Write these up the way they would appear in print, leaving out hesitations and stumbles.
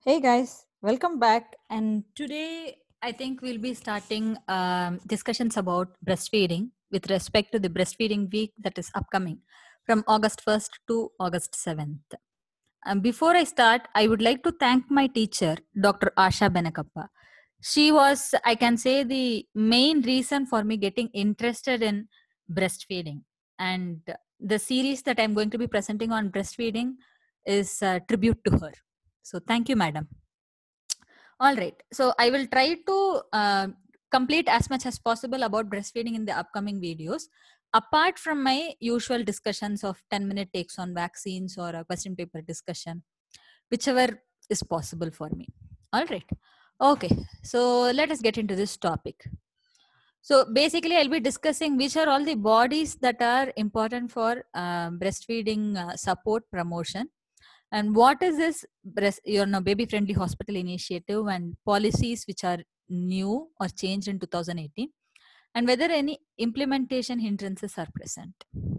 Hey guys, welcome back. And today I think we'll be starting discussions about breastfeeding with respect to the breastfeeding week that is upcoming from August 1st to August 7th. Before I start, I would like to thank my teacher, Dr. Asha Benakappa. She was, I can say, the main reason for me getting interested in breastfeeding. And the series that I'm going to be presenting on breastfeeding is a tribute to her. So thank you, madam. All right. So I will try to complete as much as possible about breastfeeding in the upcoming videos. Apart from my usual discussions of 10-minute takes on vaccines or a question paper discussion, whichever is possible for me. All right. Okay. So let us get into this topic. So basically, I'll be discussing which are all the bodies that are important for breastfeeding support promotion, and what is this baby friendly hospital initiative and policies which are new or changed in 2018, and whether any implementation hindrances are present.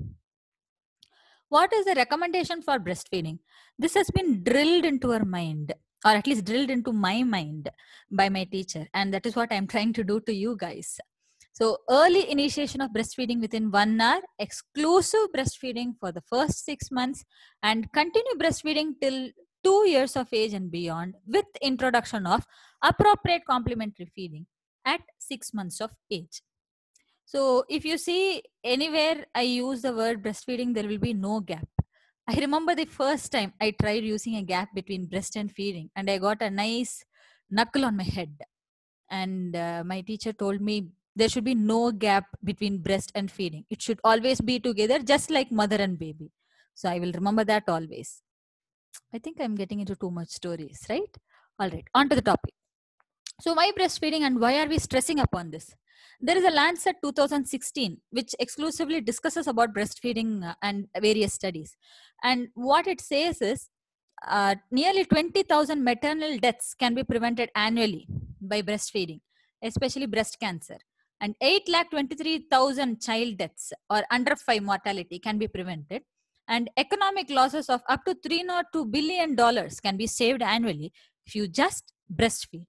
What is the recommendation for breastfeeding? This has been drilled into our mind, or at least drilled into my mind by my teacher, and that is what I'm trying to do to you guys. So, early initiation of breastfeeding within 1 hour, exclusive breastfeeding for the first 6 months, and continue breastfeeding till 2 years of age and beyond, with introduction of appropriate complementary feeding at 6 months of age. So, if you see anywhere I use the word breastfeeding, there will be no gap. I remember the first time I tried using a gap between breast and feeding, and I got a nice knuckle on my head. And my teacher told me there should be no gap between breast and feeding. It should always be together, just like mother and baby. So I will remember that always. I think I'm getting into too much stories, right? All right, on to the topic. So, why breastfeeding and why are we stressing upon this? There is a Lancet 2016 which exclusively discusses about breastfeeding and various studies. And what it says is nearly 20,000 maternal deaths can be prevented annually by breastfeeding, especially breast cancer. And 8,23,000 child deaths or under 5 mortality can be prevented. And economic losses of up to $302 billion can be saved annually if you just breastfeed.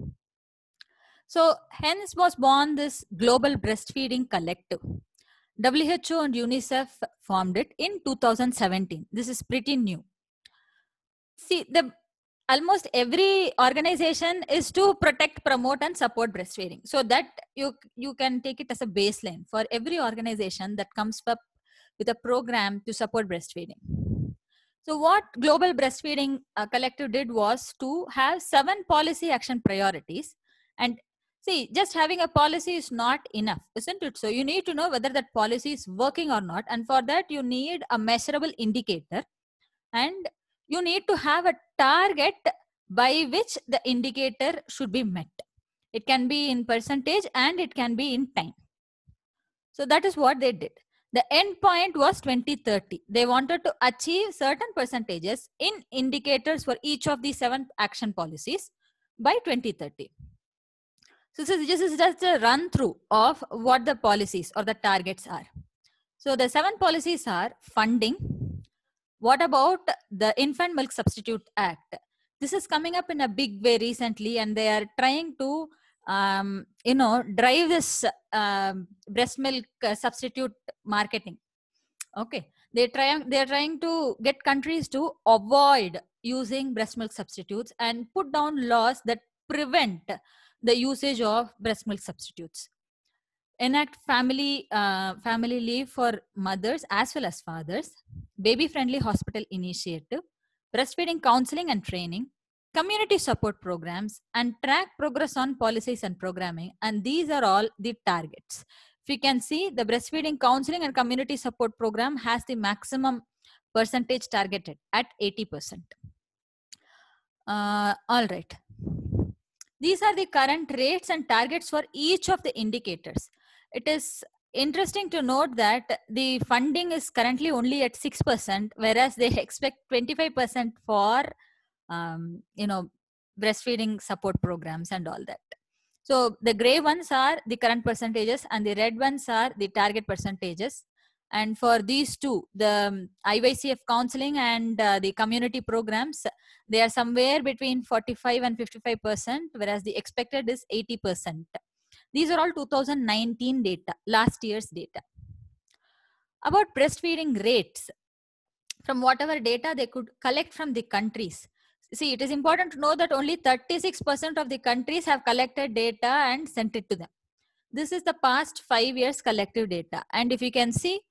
So, hence was born this Global Breastfeeding Collective. WHO and UNICEF formed it in 2017. This is pretty new. See, the almost every organization is to protect, promote, and support breastfeeding. So that you can take it as a baseline for every organization that comes up with a program to support breastfeeding. So what Global Breastfeeding Collective did was to have 7 policy action priorities. And see, just having a policy is not enough, isn't it? So you need to know whether that policy is working or not. And for that, you need a measurable indicator. And you need to have a target by which the indicator should be met. It can be in percentage and it can be in time. So that is what they did. The end point was 2030. They wanted to achieve certain percentages in indicators for each of the 7 action policies by 2030. So this is just a run through of what the policies or the targets are. So the 7 policies are funding. What about the Infant Milk Substitute Act? This is coming up in a big way recently, and they are trying to drive this breast milk substitute marketing. Okay, they're trying to get countries to avoid using breast milk substitutes and put down laws that prevent the usage of breast milk substitutes. Enact family leave for mothers as well as fathers, baby friendly hospital initiative, breastfeeding counseling and training, community support programs, and track progress on policies and programming. And these are all the targets. If you can see, the breastfeeding counseling and community support program has the maximum percentage targeted at 80%. All right. These are the current rates and targets for each of the indicators. It is interesting to note that the funding is currently only at 6%, whereas they expect 25% for breastfeeding support programs and all that. So the gray ones are the current percentages and the red ones are the target percentages. And for these two, the IYCF counseling and the community programs, they are somewhere between 45 and 55%, whereas the expected is 80%. These are all 2019 data, last year's data. About breastfeeding rates, from whatever data they could collect from the countries. See, it is important to know that only 36% of the countries have collected data and sent it to them. This is the past 5 years collective data. And if you can see,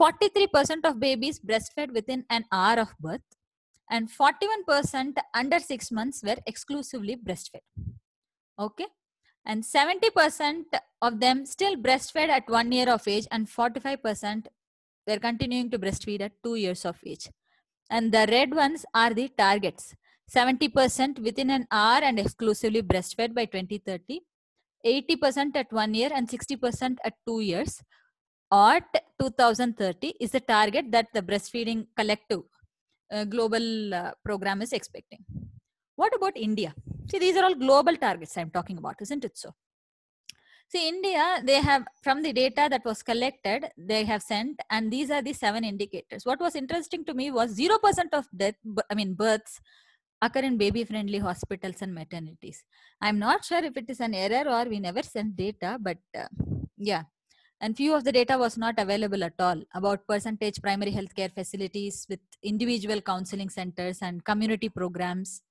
43% of babies breastfed within an hour of birth and 41% under 6 months were exclusively breastfed. Okay. And 70% of them still breastfed at 1 year of age and 45% were continuing to breastfeed at 2 years of age. And the red ones are the targets. 70% within an hour and exclusively breastfed by 2030. 80% at 1 year and 60% at 2 years at 2030 is the target that the breastfeeding collective global program is expecting. What about India? See, these are all global targets I'm talking about, isn't it so? See, India, they have, from the data that was collected, they have sent, and these are the 7 indicators. What was interesting to me was 0% of births occur in baby-friendly hospitals and maternities. I'm not sure if it is an error or we never sent data, but yeah. And few of the data was not available at all about percentage primary healthcare facilities with individual counseling centers and community programs.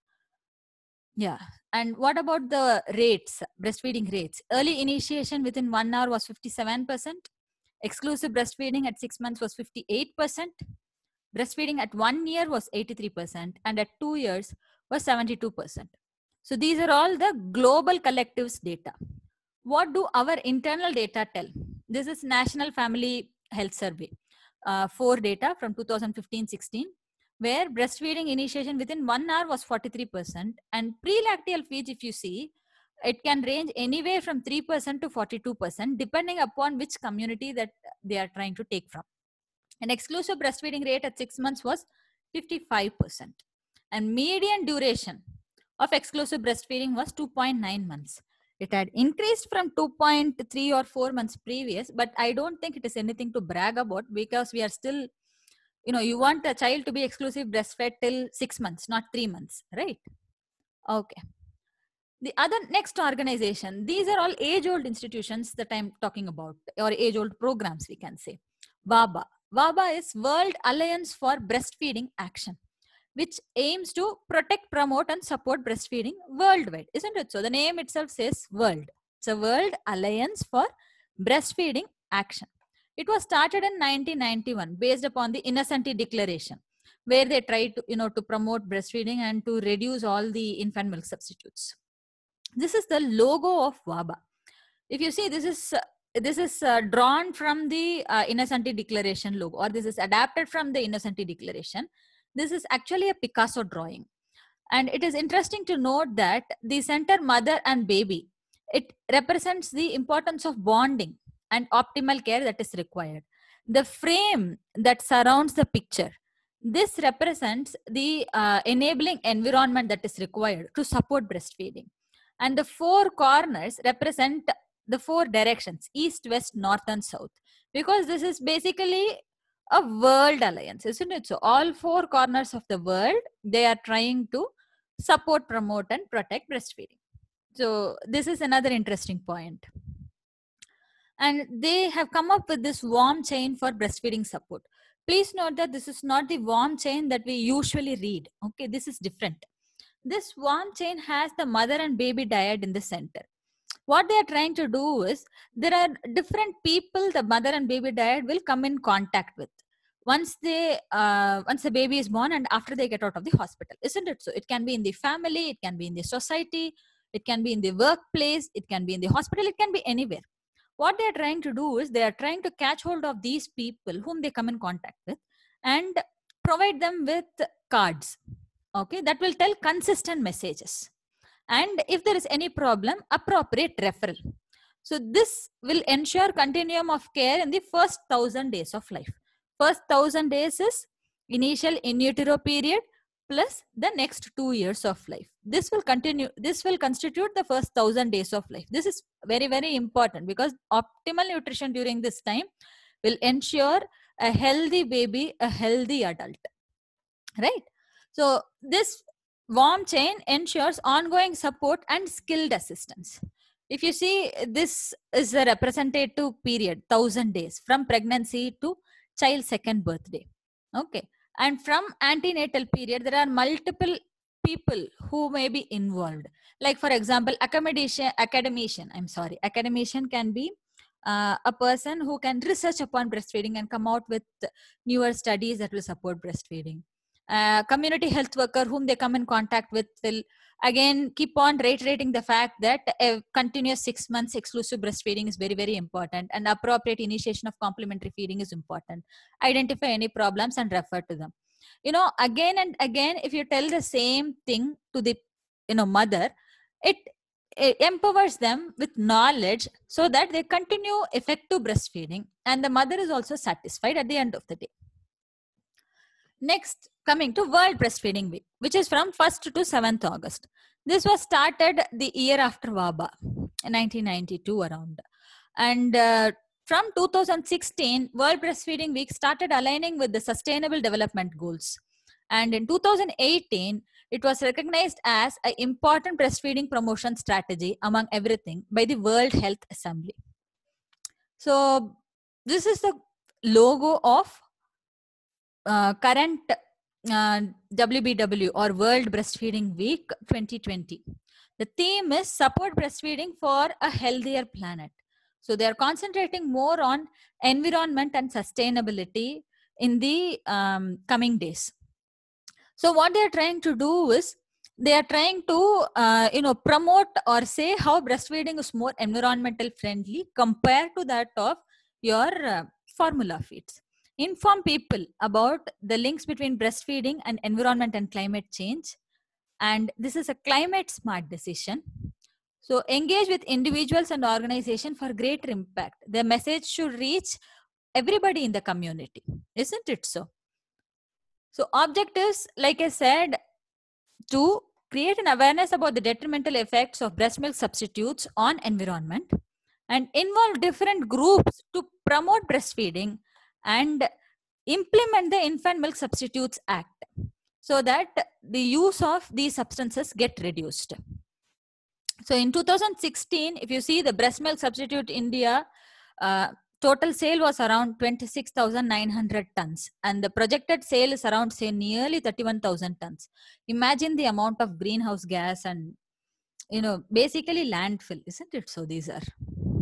Yeah. And what about the rates, breastfeeding rates? Early initiation within 1 hour was 57%. Exclusive breastfeeding at 6 months was 58%. Breastfeeding at 1 year was 83%. And at 2 years was 72%. So these are all the global collectives data. What do our internal data tell? This is National Family Health Survey, 4 data from 2015-16. Where breastfeeding initiation within 1 hour was 43%, and pre-lacteal feeds, if you see, it can range anywhere from 3% to 42%, depending upon which community that they are trying to take from. An exclusive breastfeeding rate at 6 months was 55%. And median duration of exclusive breastfeeding was 2.9 months. It had increased from 2.3 or 4 months previous, but I don't think it is anything to brag about because we are still, you want a child to be exclusive breastfed till 6 months, not 3 months, right? Okay. The other next organization, these are all age-old institutions that I'm talking about, or age-old programs, we can say. WABA. WABA is World Alliance for Breastfeeding Action, which aims to protect, promote, and support breastfeeding worldwide, isn't it? So the name itself says world. It's a World Alliance for Breastfeeding Action. It was started in 1991 based upon the Innocenti Declaration, where they tried to, to promote breastfeeding and to reduce all the infant milk substitutes. This is the logo of WABA. If you see, this is drawn from the Innocenti Declaration logo, or this is adapted from the Innocenti Declaration. This is actually a Picasso drawing. And it is interesting to note that the center mother and baby, it represents the importance of bonding and optimal care that is required. The frame that surrounds the picture, this represents the enabling environment that is required to support breastfeeding. And the 4 corners represent the 4 directions, east, west, north, and south, because this is basically a world alliance, isn't it? So all 4 corners of the world, they are trying to support, promote, and protect breastfeeding. So this is another interesting point. And they have come up with this warm chain for breastfeeding support. Please note that this is not the warm chain that we usually read. Okay, this is different. This warm chain has the mother and baby dyad in the center. What they are trying to do is, there are different people the mother and baby dyad will come in contact with once the baby is born and after they get out of the hospital, isn't it? So it can be in the family, it can be in the society, it can be in the workplace, it can be in the hospital, it can be anywhere. What they are trying to do is, they are trying to catch hold of these people whom they come in contact with and provide them with cards, okay, that will tell consistent messages. And if there is any problem, appropriate referral. So this will ensure continuum of care in the first 1,000 days of life. First 1,000 days is initial in utero period plus the next 2 years of life. This will continue. This will constitute the first 1,000 days of life. This is very, very important because optimal nutrition during this time will ensure a healthy baby, a healthy adult, right? So this warm chain ensures ongoing support and skilled assistance. If you see, this is a representative period, 1,000 days from pregnancy to child's second birthday. Okay. And from antenatal period, there are multiple people who may be involved. Like, for example, academician can be a person who can research upon breastfeeding and come out with newer studies that will support breastfeeding. Community health worker whom they come in contact with will again keep on reiterating the fact that a continuous 6 months exclusive breastfeeding is very, very important, and appropriate initiation of complementary feeding is important. Identify any problems and refer to them. Again and again, if you tell the same thing to the mother, it empowers them with knowledge so that they continue effective breastfeeding, and the mother is also satisfied at the end of the day. Next, coming to World Breastfeeding Week, which is from 1st to 7th August. This was started the year after WABA, 1992 around. And from 2016, World Breastfeeding Week started aligning with the Sustainable Development Goals. And in 2018, it was recognized as an important breastfeeding promotion strategy among everything by the World Health Assembly. So this is the logo of current WBW, or World Breastfeeding Week 2020. The theme is support breastfeeding for a healthier planet. So they are concentrating more on environment and sustainability in the coming days. So what they are trying to do is they are trying to promote or say how breastfeeding is more environmental friendly compared to that of your formula feeds. Inform people about the links between breastfeeding and environment and climate change. And this is a climate smart decision. So engage with individuals and organizations for greater impact. The message should reach everybody in the community, isn't it so? So objectives, like I said, to create an awareness about the detrimental effects of breast milk substitutes on environment, and involve different groups to promote breastfeeding and implement the Infant Milk Substitutes Act so that the use of these substances get reduced. So in 2016, if you see the breast milk substitute India, total sale was around 26,900 tons, and the projected sale is around, say, nearly 31,000 tons. Imagine the amount of greenhouse gas and, basically landfill, isn't it? So these are.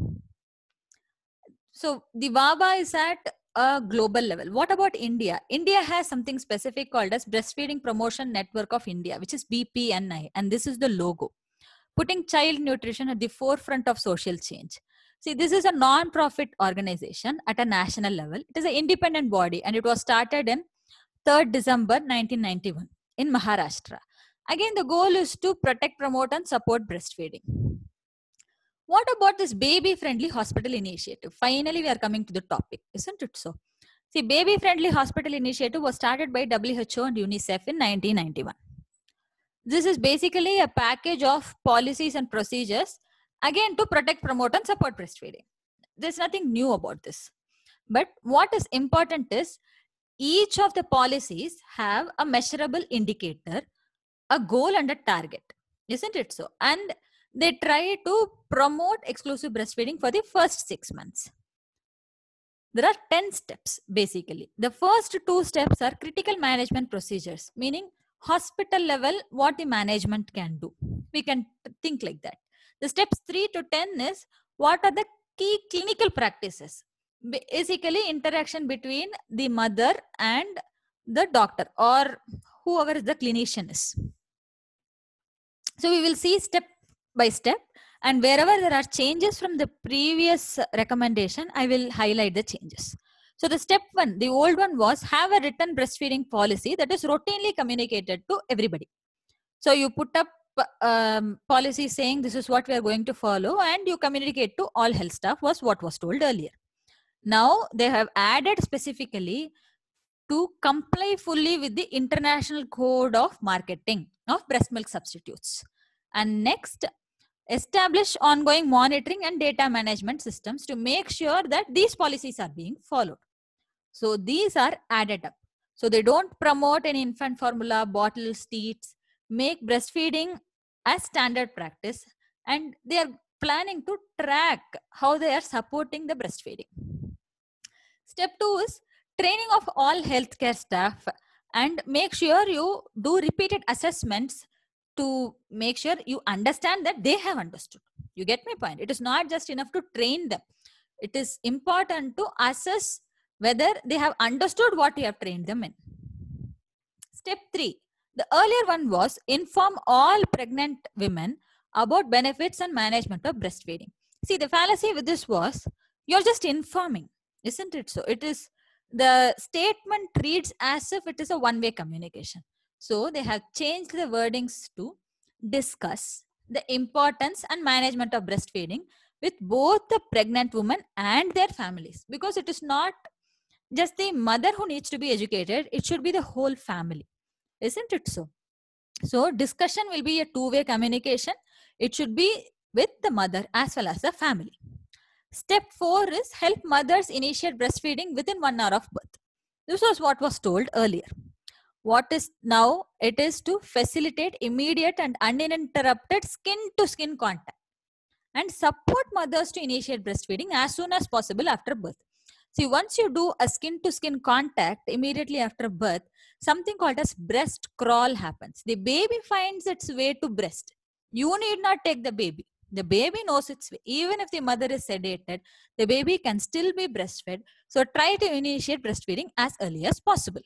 So the WABA is at a global level. What about India? India has something specific called as Breastfeeding Promotion Network of India, which is BPNI, and this is the logo, putting child nutrition at the forefront of social change. See, this is a non-profit organization at a national level. It is an independent body, and it was started in 3rd December 1991 in Maharashtra. Again, the goal is to protect, promote, and support breastfeeding. What about this baby-friendly hospital initiative? Finally, we are coming to the topic, isn't it so? See, baby-friendly hospital initiative was started by WHO and UNICEF in 1991. This is basically a package of policies and procedures, again, to protect, promote, and support breastfeeding. There's nothing new about this. But what is important is each of the policies have a measurable indicator, a goal, and a target, isn't it so? And they try to promote exclusive breastfeeding for the first 6 months. There are 10 steps, basically. The first 2 steps are critical management procedures, meaning hospital level, what the management can do. We can think like that. The steps 3 to 10 is what are the key clinical practices. Basically, interaction between the mother and the doctor or whoever the clinician is. So we will see step by step, and wherever there are changes from the previous recommendation, I will highlight the changes. So the step 1, the old one was have a written breastfeeding policy that is routinely communicated to everybody. So you put up policy saying this is what we are going to follow, and you communicate to all health staff, was what was told earlier. Now they have added specifically to comply fully with the International Code of Marketing of Breast Milk Substitutes. And next, establish ongoing monitoring and data management systems to make sure that these policies are being followed. So these are added up. So they don't promote any infant formula, bottles, teats, make breastfeeding as standard practice, and they are planning to track how they are supporting the breastfeeding. Step 2 is training of all healthcare staff, and make sure you do repeated assessments to make sure you understand that they have understood. You get my point? It is not just enough to train them. It is important to assess whether they have understood what you have trained them in. Step 3. The earlier one was inform all pregnant women about benefits and management of breastfeeding. See, the fallacy with this was you're just informing, isn't it? So it is, the statement reads as if it is a one-way communication. So they have changed the wordings to discuss the importance and management of breastfeeding with both the pregnant woman and their families, because it is not just the mother who needs to be educated, it should be the whole family, isn't it? So discussion will be a two-way communication. It should be with the mother as well as the family. Step 4 is help mothers initiate breastfeeding within 1 hour of birth. This was what was told earlier. What is now? It is to facilitate immediate and uninterrupted skin-to-skin contact and support mothers to initiate breastfeeding as soon as possible after birth. See, once you do a skin-to-skin contact immediately after birth, something called as breast crawl happens. The baby finds its way to breast. You need not take the baby. The baby knows its way. Even if the mother is sedated, the baby can still be breastfed. So try to initiate breastfeeding as early as possible.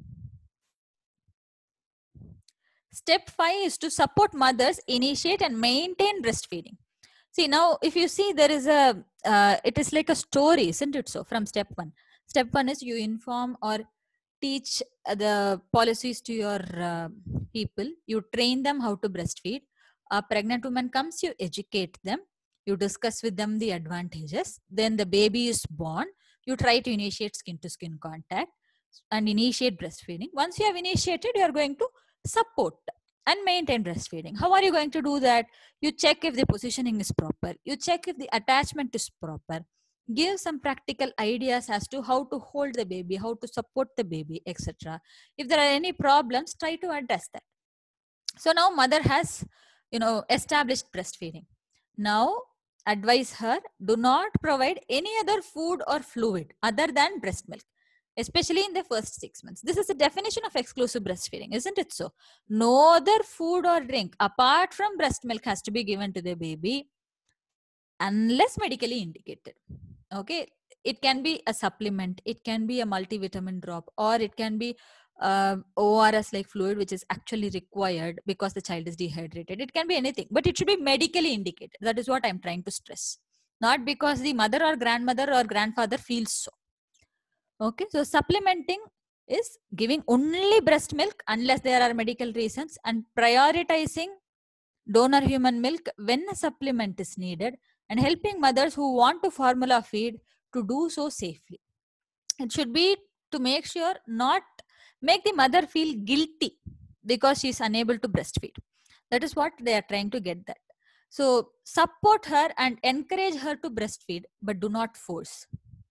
Step 5 is to support mothers initiate and maintain breastfeeding. See, now if you see, there is a, it is like a story, isn't it? So from step 1. Step 1 is you inform or teach the policies to your people. You train them how to breastfeed. A pregnant woman comes, you educate them. You discuss with them the advantages. Then the baby is born. You try to initiate skin-to-skin contact and initiate breastfeeding. Once you have initiated, you are going to support and maintain breastfeeding. How are you going to do that? You check if the positioning is proper. You check if the attachment is proper. Give some practical ideas as to how to hold the baby, how to support the baby, etc. If there are any problems, try to address that. So now mother has, established breastfeeding. Now advise her, do not provide any other food or fluid other than breast milk, especially in the first 6 months. This is the definition of exclusive breastfeeding, isn't it? So no other food or drink apart from breast milk has to be given to the baby unless medically indicated. Okay, it can be a supplement, it can be a multivitamin drop, or it can be ORS like fluid, which is actually required because the child is dehydrated. It can be anything, but it should be medically indicated. That is what I'm trying to stress. Not because the mother or grandmother or grandfather feels so. Okay, so supplementing is giving only breast milk unless there are medical reasons, and prioritizing donor human milk when a supplement is needed, and helping mothers who want to formula feed to do so safely. It should be to make sure not make the mother feel guilty because she is unable to breastfeed. That is what they are trying to get that. So support her and encourage her to breastfeed, but do not force.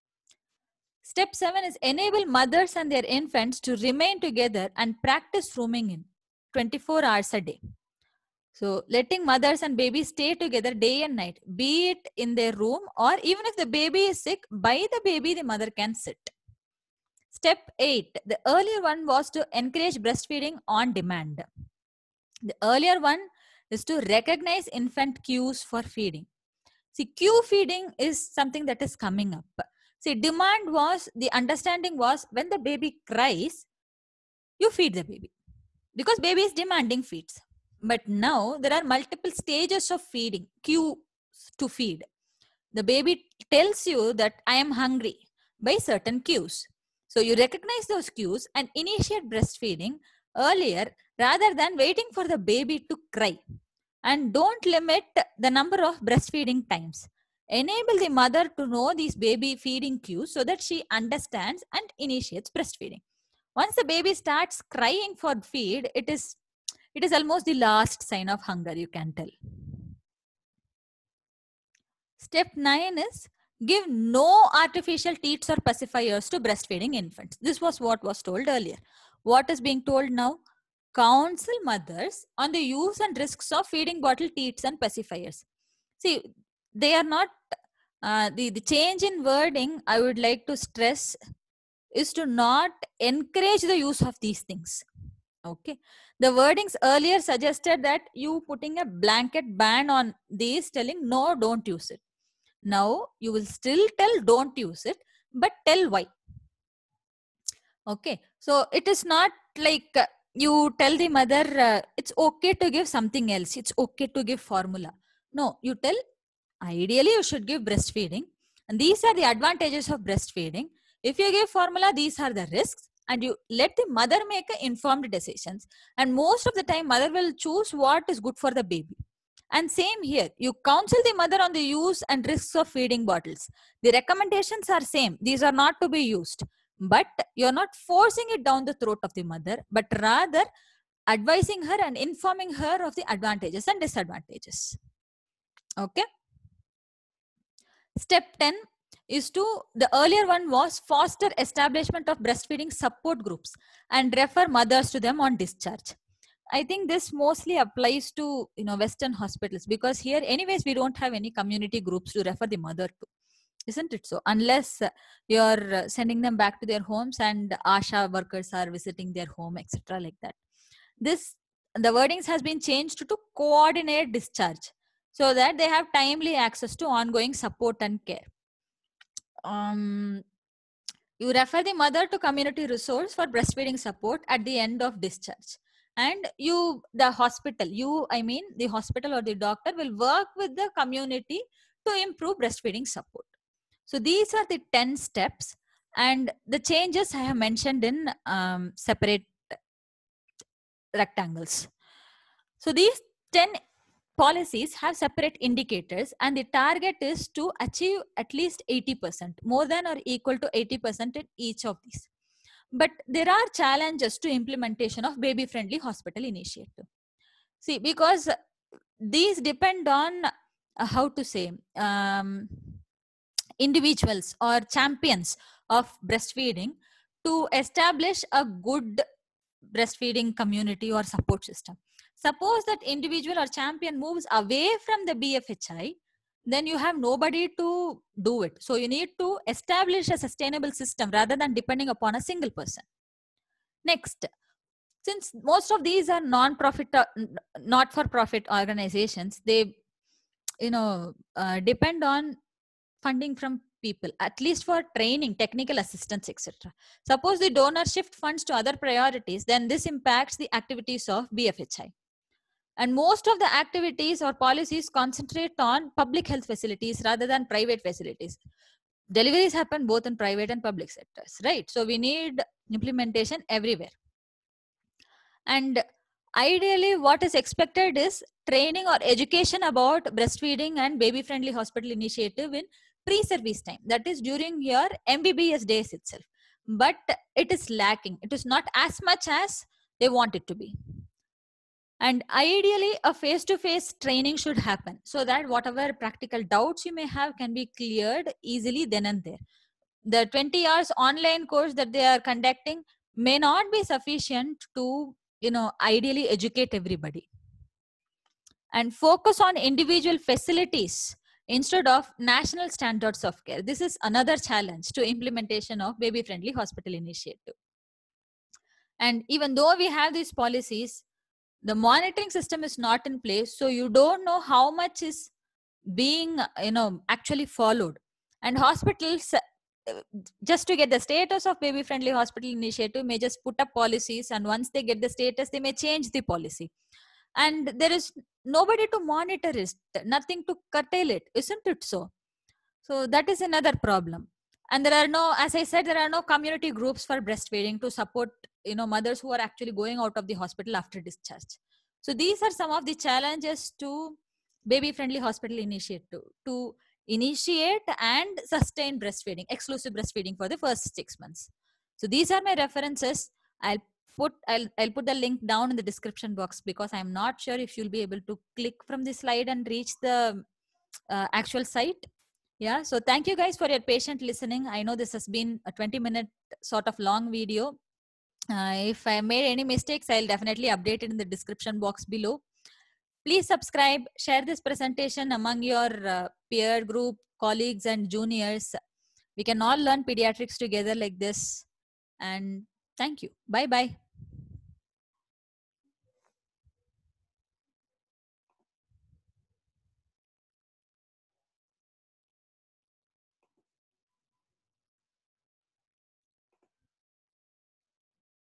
Step 7 is enable mothers and their infants to remain together and practice rooming in 24 hours a day. So letting mothers and babies stay together day and night, be it in their room, or even if the baby is sick, by the baby the mother can sit. Step 8, the earlier one was to encourage breastfeeding on demand. The earlier one is to recognize infant cues for feeding. See, cue feeding is something that is coming up. See, demand was, the understanding was, when the baby cries, you feed the baby because baby is demanding feeds. But now there are multiple stages of feeding, cues to feed. The baby tells you that I am hungry by certain cues. So you recognize those cues and initiate breastfeeding earlier rather than waiting for the baby to cry. And don't limit the number of breastfeeding times. Enable the mother to know these baby feeding cues so that she understands and initiates breastfeeding. Once the baby starts crying for feed, it is almost the last sign of hunger, you can tell. Step 9 is Give no artificial teats or pacifiers to breastfeeding infants. This was what was told earlier. What is being told now? Counsel mothers on the use and risks of feeding bottle teats and pacifiers. See, they are not, the change in wording I would like to stress is to not encourage the use of these things. Okay. The wordings earlier suggested that you putting a blanket ban on these, telling no, don't use it. Now you will still tell don't use it, but tell why. Okay. So it is not like you tell the mother it's okay to give something else. It's okay to give formula. No, you tell ideally you should give breastfeeding. And these are the advantages of breastfeeding. If you give formula, these are the risks. And you let the mother make informed decisions. And most of the time, mother will choose what is good for the baby. And same here, you counsel the mother on the use and risks of feeding bottles. The recommendations are same. These are not to be used. But you're not forcing it down the throat of the mother, but rather advising her and informing her of the advantages and disadvantages. Okay. Step 10 is to, the earlier one was foster establishment of breastfeeding support groups and refer mothers to them on discharge. I think this mostly applies to Western hospitals, because here anyways we don't have any community groups to refer the mother to, isn't it so? Unless you're sending them back to their homes and ASHA workers are visiting their home, etc., like that. The wordings has been changed to coordinate discharge, so that they have timely access to ongoing support and care. You refer the mother to community resource for breastfeeding support at the end of discharge. And the hospital or the doctor will work with the community to improve breastfeeding support. So these are the 10 steps, and the changes I have mentioned in separate rectangles. So these 10 policies have separate indicators, and the target is to achieve at least 80%, more than or equal to 80% in each of these. But there are challenges to implementation of baby friendly hospital initiative. See, because these depend on how to say individuals or champions of breastfeeding to establish a good breastfeeding community or support system. Suppose that individual or champion moves away from the BFHI, then you have nobody to do it. So you need to establish a sustainable system rather than depending upon a single person. Next, since most of these are non-profit, not-for-profit organizations, they depend on funding from people, at least for training, technical assistance, etc. Suppose the donor shift funds to other priorities, then this impacts the activities of BFHI. And most of the activities or policies concentrate on public health facilities rather than private facilities. Deliveries happen both in private and public sectors, right? So we need implementation everywhere. And ideally, what is expected is training or education about breastfeeding and baby-friendly hospital initiative in pre-service time, that is during your MBBS days itself. But it is lacking. It is not as much as they want it to be. And ideally, a face-to-face training should happen so that whatever practical doubts you may have can be cleared easily then and there. The 20 hours online course that they are conducting may not be sufficient to ideally educate everybody. And focus on individual facilities instead of national standards of care. This is another challenge to implementation of baby friendly hospital initiative. And even though we have these policies, the monitoring system is not in place, so you don't know how much is being actually followed. And hospitals, just to get the status of baby friendly hospital initiative, may just put up policies, and once they get the status they may change the policy, and there is nobody to monitor it, nothing to curtail it, isn't it so? So that is another problem. And there are no, as I said, there are no community groups for breastfeeding to support mothers who are actually going out of the hospital after discharge. So these are some of the challenges to baby friendly hospital initiative, to initiate and sustain breastfeeding, exclusive breastfeeding for the first 6 months. So these are my references. I'll put the link down in the description box, because I'm not sure if you'll be able to click from the slide and reach the actual site. Yeah. So thank you guys for your patient listening. I know this has been a 20-minute sort of long video. If I made any mistakes, I'll definitely update it in the description box below. Please subscribe, share this presentation among your peer group, colleagues, and juniors. We can all learn pediatrics together like this. And thank you. Bye bye.